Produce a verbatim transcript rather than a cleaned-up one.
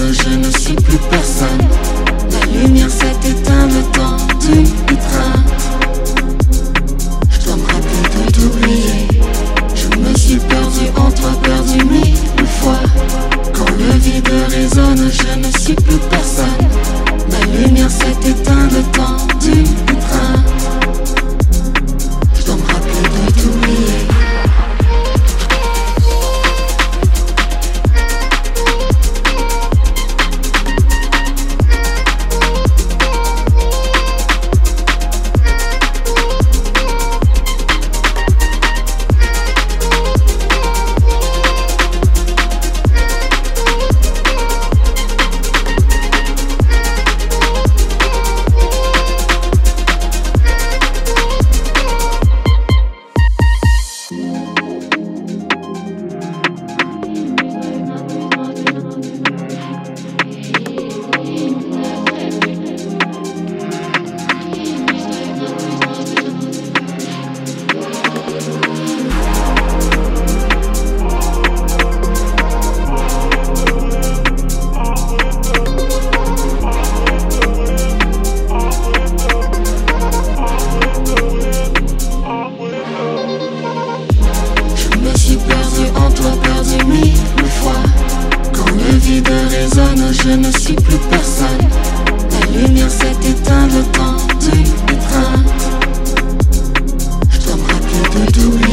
résonne, je ne suis plus personne. La lumière s'est éteinte, le temps d'une étreinte. Je dois me rappeler de t'oublier. Je me suis perdu en toi, perdu mille fois. Quand le vide résonne, je ne suis plus personne. La lumière s'est éteinte, le temps d'une étreinte. Je dois me rappeler de t'oublier. Je ne suis plus personne. La lumière s'est éteinte, le temps d'une étreinte. Je dois me rappeler de tout.